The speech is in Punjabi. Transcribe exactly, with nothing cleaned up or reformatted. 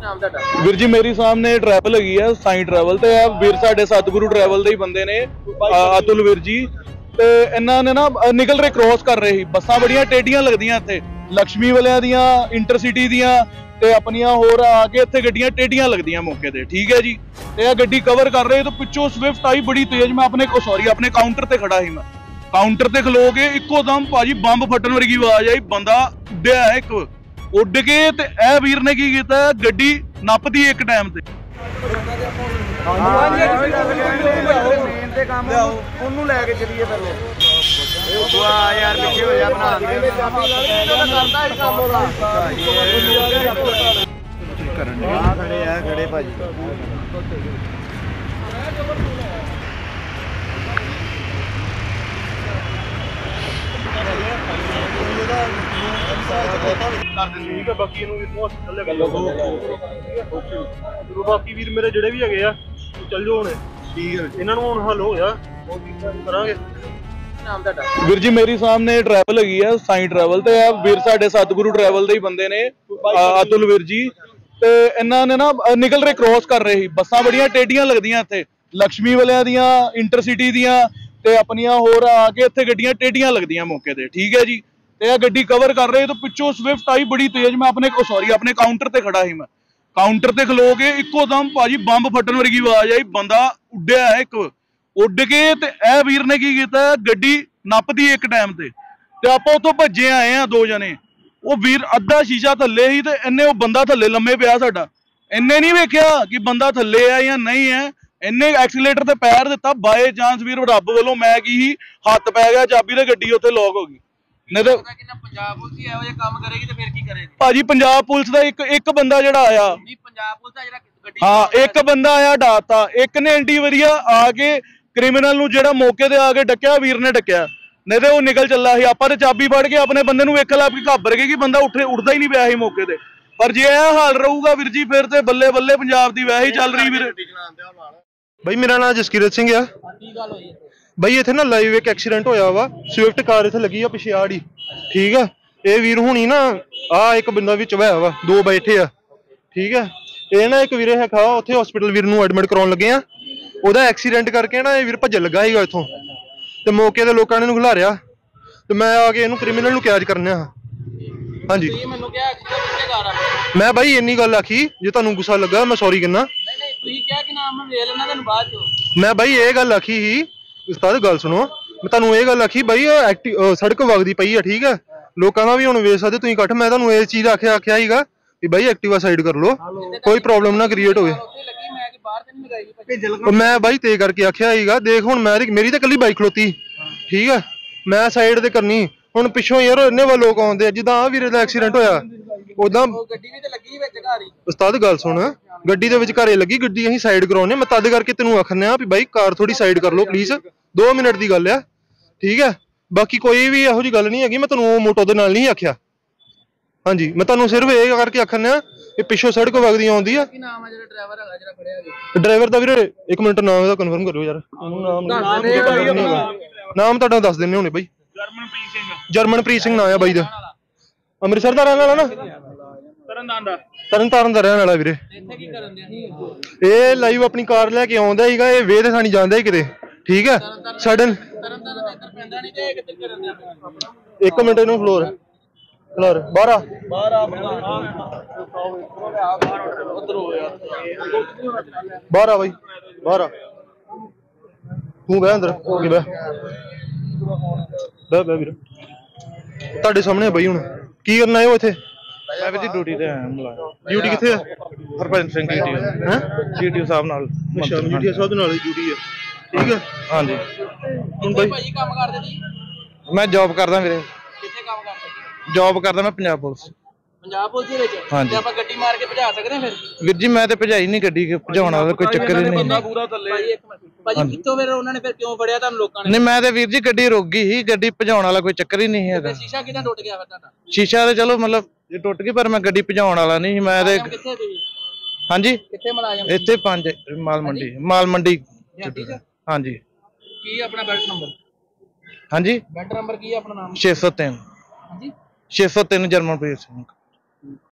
ਨਾਮ ਤੁਹਾਡਾ? ਵੀਰ ਜੀ ਮੇਰੀ ਸਾਹਮਣੇ ਟਰੈਵਲ ਹੈਗੀ ਆ ਸਾਈਂ ਟਰੈਵਲ ਤੇ ਆ ਵੀਰ ਸਾਡੇ ਸਤਿਗੁਰੂ ਟਰੈਵਲ ਦੇ ਹੀ ਬੰਦੇ ਨੇ ਅਤੁਲ ਵੀਰ ਜੀ। ਤੇ ਇਹਨਾਂ ਨੇ ਨਾ ਨਿਕਲ ਰਹੇ ਕ੍ਰੋਸ ਕਰ ਰਹੇ ਸੀ, ਬੱਸਾਂ ਬੜੀਆਂ ਟੇਡੀਆਂ ਲੱਗਦੀਆਂ ਇੱਥੇ ਲక్ష్ਮੀ ਵਾਲਿਆਂ ਦੀਆਂ, ਇੰਟਰਸਿਟੀ ਦੀਆਂ ਤੇ ਆਪਣੀਆਂ ਹੋਰ ਆ ਕੇ ਇੱਥੇ ਗੱਡੀਆਂ ਟੇਡੀਆਂ ਲੱਗਦੀਆਂ ਮੌਕੇ ਤੇ, ਠੀਕ ਹੈ ਜੀ। ਤੇ ਇਹ ਗੱਡੀ ਕਵਰ ਕਰ ਰਹੇ ਤਾਂ ਪਿੱਛੋਂ ਸਵਿਫਟ ਆਈ ਬੜੀ ਤੇਜ਼। ਮੈਂ ਆਪਣੇ ਕੋ ਸੌਰੀ ਆਪਣੇ ਕਾਊਂਟਰ ਤੇ ਖੜਾ ਸੀ, ਮੈਂ ਕਾਊਂਟਰ ਤੇ ਖਲੋ ਕੇ ਇੱਕੋ ਦਮ ਭਾਜੀ ਬੰਬ ਫਟਣ ਵਰਗੀ ਆਵਾਜ਼ ਆਈ, ਬੰਦਾ ਉੱਡਿਆ ਹੈ ਇੱਕ ਉੱਡ ਕੇ। ਤੇ ਇਹ ਵੀਰ ਨੇ ਕੀ ਕੀਤਾ, ਗੱਡੀ ਨੱਪਦੀ ਇੱਕ ਟਾਈਮ ਤੇ ਮੇਨ ਤੇ ਕੰਮ ਉਹਨੂੰ ਲੈ ਕੇ ਚੱਲੀਏ ਪਹਿਲੇ। ਵਾਹ ਯਾਰ ਪਿੱਛੇ ਹੋ ਜਾ ਬਣਾ ਦੇ ਕਰਦਾ ਹੀ ਕੰਮ ਉਹਦਾ ਕਰਨ ਆ ਖੜੇ ਆ ਖੜੇ ਭਾਜੀ। ਠੀਕ ਹੈ, ਬਾਕੀ ਇਹਨੂੰ ਹਸਪਤਾਲ ਲੈ ਕੇ ਜਾਓ। ਬਾਕੀ ਵੀਰ ਮੇਰੇ ਜਿਹੜੇ ਵੀ ਹੈਗੇ ਆ ਚੱਲ ਜਾਓ ਹੁਣ, ਠੀਕ ਹੈ। ਇਹਨਾਂ ਨੂੰ ਹੁਣ ਹੱਲ ਹੋ ਗਿਆ ਕਰਾਂਗੇ। ਨਾਮ ਤੁਹਾਡਾ? ਵੀਰ ਜੀ ਮੇਰੀ ਸਾਹਮਣੇ ਟਰੈਵਲ ਹੈਗੀ ਆ ਸਾਈਂ ਟਰੈਵਲ ਤੇ ਆ ਵੀਰ ਸਾਡੇ ਸਤਿਗੁਰੂ ਟਰੈਵਲ ਦੇ ਹੀ ਬੰਦੇ ਨੇ ਅਤੁਲ ਵੀਰ ਜੀ। ਤੇ ਇਹਨਾਂ ਨੇ ਨਾ ਨਿਕਲ ਰਹੇ ਕ੍ਰੋਸ ਕਰ ਰਹੇ ਸੀ, ਬੱਸਾਂ ਬੜੀਆਂ ਟੇਡੀਆਂ ਲੱਗਦੀਆਂ ਇੱਥੇ ਲక్ష్ਮੀ ਵਾਲਿਆਂ ਦੀਆਂ, ਇੰਟਰਸਿਟੀ ਦੀਆਂ ਤੇ ਆਪਣੀਆਂ ਹੋਰ ਆ ਕੇ ਇੱਥੇ ਗੱਡੀਆਂ ਟੇਡੀਆਂ ਲੱਗਦੀਆਂ ਮੌਕੇ ਤੇ, ਠੀਕ ਹੈ ਜੀ। ਤੇ ਇਹ ਗੱਡੀ ਕਵਰ ਕਰ ਰਹੇ ਤਾਂ ਪਿੱਛੋਂ ਸਵਿਫਟ ਆਈ ਬੜੀ ਤੇਜ਼। ਮੈਂ ਆਪਣੇ ਕੋ ਸੌਰੀ ਆਪਣੇ ਕਾਊਂਟਰ ਤੇ ਖੜਾ ਸੀ, ਮੈਂ ਕਾਊਂਟਰ ਤੇ ਖਲੋ ਕੇ ਇੱਕੋ ਦਮ ਭਾਜੀ ਬੰਬ ਫਟਣ ਵਰਗੀ ਆਵਾਜ਼ ਆਈ, ਬੰਦਾ ਉੱਡਿਆ ਹੈ ਇੱਕ ਉੱਡ ਕੇ। ਤੇ ਇਹ ਵੀਰ ਨੇ ਕੀ ਕੀਤਾ, ਗੱਡੀ ਨੱਪਦੀ ਇੱਕ ਟਾਈਮ ਤੇ ਤੇ ਆਪਾਂ ਉੱਥੋਂ ਭੱਜੇ ਆਏ ਆ ਦੋ ਜਣੇ। ਉਹ ਵੀਰ ਅੱਧਾ ਸ਼ੀਸ਼ਾ ਥੱਲੇ ਸੀ ਤੇ ਇਹਨੇ ਉਹ ਬੰਦਾ ਥੱਲੇ ਲੰਮੇ ਪਿਆ ਸਾਡਾ, ਇਹਨੇ ਨਹੀਂ ਵੇਖਿਆ ਕਿ ਬੰਦਾ ਥੱਲੇ ਆ ਜਾਂ ਨਹੀਂ ਹੈ। ਇਹਨੇ ਐਕਸੀਲੇਟਰ ਤੇ ਪੈਰ ਦਿੱਤਾ, ਬਾਏ ਚਾਂਸ ਵੀਰ ਰੱਬ ਵੱਲੋਂ ਮੈਂ ਕੀ ਹੀ ਹੱਥ ਪੈ ਗਿਆ ਚਾਬੀ ਤੇ ਗੱਡੀ ਉੱਥੇ ਲੌਕ ਹੋ ਗਈ। ਨਹੀਂ ਤਾਂ ਪੰਜਾਬ ਪੁਲਿਸ ਇਹੋ ਜਿਹਾ ਕੰਮ ਕਰੇਗੀ ਤੇ ਫਿਰ ਕੀ ਕਰੇਗੀ ਭਾਜੀ? ਪੰਜਾਬ ਪੁਲਿਸ ਦਾ ਇੱਕ ਇੱਕ ਬੰਦਾ ਜਿਹੜਾ ਆਇਆ, ਨਹੀਂ ਪੰਜਾਬ ਪੁਲਿਸ ਦਾ ਜਿਹੜਾ ਗੱਡੀ ਹਾਂ ਇੱਕ ਬੰਦਾ ਆਇਆ ਡਾਤਾ, ਇੱਕ ਨੇ ਐਂਟੀ ਵਰੀਆ ਆ ਕੇ ਕ੍ਰਿਮੀਨਲ ਨੂੰ ਜਿਹੜਾ ਮੌਕੇ ਤੇ ਆ ਕੇ ਡੱਕਿਆ, ਵੀਰ ਨੇ ਡੱਕਿਆ। ਨਹੀਂ ਤੇ ਉਹ ਨਿਕਲ ਚੱਲਾ ਸੀ। ਆਪਾਂ ਤੇ ਚਾਬੀ ਫੜ ਕੇ ਆਪਣੇ ਬੰਦੇ ਨੂੰ ਵੇਖ ਲਾ ਵੀ ਘਾਬਰ ਗਏ ਕਿ ਬੰਦਾ ਉੱਠੇ ਉੱਠਦਾ ਹੀ ਨਹੀਂ ਪਿਆ ਸੀ ਮੌਕੇ ਤੇ। ਪਰ ਜੇ ਇਹ ਹਾਲ ਰਹੂਗਾ ਵੀਰ ਜੀ ਫਿਰ ਤੇ ਬੱਲੇ ਬੱਲੇ ਪੰਜਾਬ ਦੀ ਵੈਸੇ ਹੀ ਚੱਲ ਰਹੀ ਵੀਰ। ਬਾਈ ਮੇਰਾ ਨਾਮ ਜਸਕੀਰਤ ਸਿੰਘ ਆ। ਕੀ ਗੱਲ ਹੋਈ? ਬਾਈ ਇੱਥੇ ਨਾ ਲਾਈਵ ਇੱਕ ਐਕਸੀਡੈਂਟ ਹੋਇਆ ਵਾ, ਸਵਿਫਟ ਕਾਰ ਇੱਥੇ ਲੱਗੀ ਆ ਪਿਛੇ ਆੜੀ, ਠੀਕ ਆ। ਇਹ ਵੀਰ ਹੁਣੀ ਨਾ ਆ ਇੱਕ ਬੰਦਾ ਵਿੱਚ ਹੋਇਆ ਵਾ, ਦੋ ਬੈਠੇ ਆ, ਠੀਕ ਆ। ਇਹ ਨਾ ਇੱਕ ਵੀਰੇ ਹੈਗਾ ਉੱਥੇ ਹਸਪੀਟਲ ਵੀਰ ਨੂੰ ਐਡਮਿਟ ਕਰਾਉਣ ਲੱਗੇ ਆ। ਉਹਦਾ ਐਕਸੀਡੈਂਟ ਕਰਕੇ ਨਾ ਇਹ ਵੀਰ ਭੱਜਣ ਲੱਗਾ ਸੀਗਾ ਇੱਥੋਂ ਤੇ ਮੌਕੇ ਤੇ ਲੋਕਾਂ ਨੇ ਇਹਨੂੰ ਖਿਲਾਰਿਆ ਤੇ ਮੈਂ ਆ ਕੇ ਇਹਨੂੰ ਕ੍ਰਿਮੀਨਲ ਨੂੰ ਕੈਚ ਕਰਨਿਆ। ਹਾਂਜੀ ਮੈਨੂੰ ਕਿਹਾ ਕਿੱਥੇ ਕਾਰ ਆ? ਮੈਂ ਬਾਈ ਇੰਨੀ ਗੱਲ ਆਖੀ, ਜੇ ਤੁਹਾਨੂੰ ਗੁੱਸਾ ਲੱਗਾ ਮੈਂ ਸੌਰੀ ਕਹਿੰਦਾ। ਨਹੀਂ ਨਹੀਂ ਤੁਸੀਂ ਕਿਹਾ ਕਿ ਨਾਮ ਮੈਂ ਵੇਖ ਲੈਣਾ ਤੈਨੂੰ ਬਾਅਦ ਚੋਂ। ਮੈਂ ਬਾਈ ਇਹ ਗੱਲ ਆਖੀ ਸੀ, ਉਸਤਾਦ ਗੱਲ ਸੁਣੋ, ਮੈਂ ਤੁਹਾਨੂੰ ਇਹ ਗੱਲ ਆਖੀ ਬਾਈ ਸੜਕ ਵਗਦੀ ਪਈ ਆ, ਠੀਕ ਆ। ਲੋਕਾਂ ਦਾ ਵੀ ਹੁਣ ਵੇਖ ਸਕਦੇ ਤੁਸੀਂ ਇਕੱਠ। ਮੈਂ ਤੁਹਾਨੂੰ ਇਹ ਚੀਜ਼ ਆਖਿਆ ਆਖਿਆ ਸੀਗਾ ਵੀ ਬਾਈ ਐਕਟਿਵਾ ਸਾਈਡ ਕਰ ਲਓ, ਕੋਈ ਪ੍ਰੋਬਲਮ ਨਾ ਕ੍ਰੀਏਟ ਹੋਵੇ। ਮੈਂ ਬਾਈ ਤੇ ਕਰਕੇ ਆਖਿਆ ਸੀਗਾ। ਦੇਖ ਹੁਣ ਮੈਂ ਮੇਰੀ ਤਾਂ ਇਕੱਲੀ ਬਾਈਕ ਖਲੋਤੀ, ਠੀਕ ਆ, ਮੈਂ ਸਾਈਡ ਤੇ ਕਰਨੀ। ਹੁਣ ਪਿੱਛੋਂ ਯਾਰ ਇੰਨੇ ਵਾ ਲੋਕ ਆਉਂਦੇ ਆ, ਜਿੱਦਾਂ ਆ ਵੀਰੇ ਦਾ ਐਕਸੀਡੈਂਟ ਹੋਇਆ ਉਦਾਂ ਗੱਡੀ ਵੀ ਤੇ ਲੱਗੀ ਵਿੱਚ ਘਰ ਹੀ। ਉਸਤਾਦ ਗੱਲ ਸੁਣ, ਗੱਡੀ ਦੇ ਵਿੱਚ ਘਰੇ ਲੱਗੀ, ਗੱਡੀ ਅਸੀਂ ਸਾਈਡ ਕਰਾਉਣੇ। ਮੈਂ ਤਦ ਕਰਕੇ ਤੈਨੂੰ ਆਖਣੇ ਆ ਵੀ ਬਾਈ ਕਾਰ ਥੋੜੀ ਸਾਈਡ ਕਰ ਲਓ ਪਲੀਜ਼, ਦੋ ਮਿੰਟ ਦੀ ਗੱਲ ਆ, ਠੀਕ ਆ। ਬਾਕੀ ਕੋਈ ਵੀ ਇਹੋ ਜਿਹੀ ਗੱਲ ਨਹੀਂ ਹੈਗੀ, ਮੈਂ ਤੁਹਾਨੂੰ ਮੋਟੋ ਦੇ ਨਾਲ ਨਹੀਂ ਆਖਿਆ। ਹਾਂਜੀ ਮੈਂ ਤੁਹਾਨੂੰ ਸਿਰਫ ਇਹ ਕਰਕੇ ਆਖਣੇ ਆ ਕਿ ਪਿੱਛੋਂ ਸੜਕ ਵਗਦੀ ਆਉਂਦੀ ਆ। ਕੀ ਨਾਮ ਆ ਜਿਹੜਾ ਡਰਾਈਵਰ ਹੈਗਾ ਜਿਹੜਾ ਖੜਿਆ ਹੈ? ਡਰਾਈਵਰ ਦਾ ਵੀਰੇ ਇੱਕ ਮਿੰਟ ਨਾਮ ਇਹਦਾ ਕਨਫਰਮ ਕਰਿਓ ਯਾਰ। ਨਾਮ ਤੁਹਾਡਾ ਦੱਸ ਦਿੰਦੇ ਹੋਣੇ ਬਾਈ। ਜਰਮਨਪ੍ਰੀਤ ਸਿੰਘ। ਜਰਮਨਪ੍ਰੀਤ ਸਿੰਘ ਨਾਂ ਆ ਬਾਈ ਦਾ, ਅੰਮ੍ਰਿਤਸਰ ਦਾ ਰਹਿਣ ਵਾਲਾ ਨਾ, ਤਰਨਤਾਰਨ ਦਾ ਤਰਨ ਤਾਰਨ ਦਾ ਰਹਿਣ ਵਾਲਾ ਵੀਰੇ। ਇੱਥੇ ਕੀ ਕਰਨ ਦੇ? ਇਹ ਲਾਈਵ ਆਪਣੀ ਕਾਰ ਲੈ ਕੇ ਆਉਂਦਾ ਸੀਗਾ, ਇਹ ਵੇਹ ਤੇ ਸਾਨੀ ਜਾਂਦਾ ਹੀ ਕਿਤੇ, ਠੀਕ ਆ। ਸਡਨ ਤਰਨਤਾਰਨ ਇੱਧਰ ਪੈਂਦਾ ਨਹੀਂ ਤੇ ਕਿੱਥੇ ਕਰਨ ਦੇ? ਇੱਕ ਮਿੰਟ ਇਹਨੂੰ ਫਲੋਰ ਫਲੋਰ ਬਾਹਰ ਆ ਬਾਹਰ ਆ ਉਧਰ ਹੋ ਗਿਆ ਬਾਹਰ ਆ ਬਾਈ ਬਾਹਰ ਆ। ਤੂੰ ਬਹਿ ਅੰਦਰ ਹੋ ਕੇ ਬਹਿ ਬਹਿ ਬਹਿ ਵੀਰ। ਤੁਹਾਡੇ ਸਾਹਮਣੇ ਬਾਈ ਹੁਣ ਕੀ ਕਰਨਾ ਹੈ ਉਹ ਇੱਥੇ? ਮੈਂ ਵੀ ਡਿਊਟੀ ਤੇ ਆਇਆ ਮੁਲਾਜ਼ਮ। ਡਿਊਟੀ ਕਿੱਥੇ ਆ? Harbhajan Singh D T O ਹੈ ਡੀ ਸਾਹਿਬ ਨਾਲ। ਅੱਛਾ ਡੀ ਟੀ ਸਾਹਿਬ ਨਾਲ ਹੀ ਡਿਊਟੀ ਆ, ਠੀਕ ਆ। ਹਾਂਜੀ ਹੁਣ ਬਾਈ ਭਾਈ ਕੰਮ ਕਰਦੇ ਜੀ? ਮੈਂ ਜੌਬ ਕਰਦਾ ਵੀਰੇ। ਕਿੱਥੇ ਕੰਮ ਕਰਦੇ? ਜੌਬ ਕਰਦਾ ਮੈਂ ਪੰਜਾਬ ਪੁਲਿਸ। ਪੰਜਾਬ ਪੁਲਿਸ ਦੇ ਵਿੱਚ? ਤੇ ਆਪਾਂ ਗੱਡੀ ਮਾਰ ਕੇ ਭਜਾ ਸਕਦੇ ਫਿਰ? ਵੀਰ ਜੀ ਮੈਂ ਤੇ ਭਜਾਈ ਨਹੀਂ ਗੱਡੀ, ਭਜਾਉਣ ਵਾਲਾ ਕੋਈ ਚੱਕਰ ਹੀ ਨਹੀਂ। ਬੰਦਾ ਪੂਰਾ ਥੱਲੇ। ਭਾਜੀ ਕਿੱਥੋਂ ਫਿਰ ਉਹਨਾਂ ਨੇ ਫਿਰ ਕਿਉਂ ਫੜਿਆ ਤੁਹਾਨੂੰ ਲੋਕਾਂ ਨੇ? ਨਹੀਂ ਮੈਂ ਤੇ ਵੀਰ ਜੀ ਗੱਡੀ ਰੁਕ ਗਈ ਸੀ, ਗੱਡੀ ਭਜਾਉਣ ਵਾਲਾ ਕੋਈ ਚੱਕਰ ਹੀ ਨਹੀਂ ਹੈਗਾ। ਸ਼ੀਸ਼ਾ ਕਿਦਾਂ ਟੁੱਟ ਗਿਆ ਫਿਰ ਤੁਹਾਡਾ? ਸ਼ੀਸ਼ਾ ਤੇ ਚਲੋ ਮਤਲਬ ਇਹ ਟੁੱਟ ਗਈ, ਪਰ ਮੈਂ ਗੱਡੀ ਭਜਾਉਣ ਵਾਲਾ ਨਹੀਂ ਸੀ। ਮੈਂ ਤੇ ਕਿੱਥੇ ਸੀ? ਹਾਂਜੀ ਕਿੱਥੇ ਮੁਲਾਜ਼ਮ? ਇੱਥੇ ਪੰਜ ਮਾਲ ਮੰਡੀ, ਮਾਲ ਮੰਡੀ। ਹਾਂਜੀ ਕੀ ਆਪਣਾ ਬੈਲਟ ਨੰਬਰ? ਹਾਂਜੀ ਬੈਲਟ ਨੰਬਰ ਕੀ ਹੈ ਆਪਣਾ ਨਾਮ? ਛੇ ਸੌ ਤਿੰਨ। ਹਾਂਜੀ ਛੇ ਸੌ ਤਿੰਨ ਜਰਮਨਪ੍ਰੀਤ ਸਿੰਘ।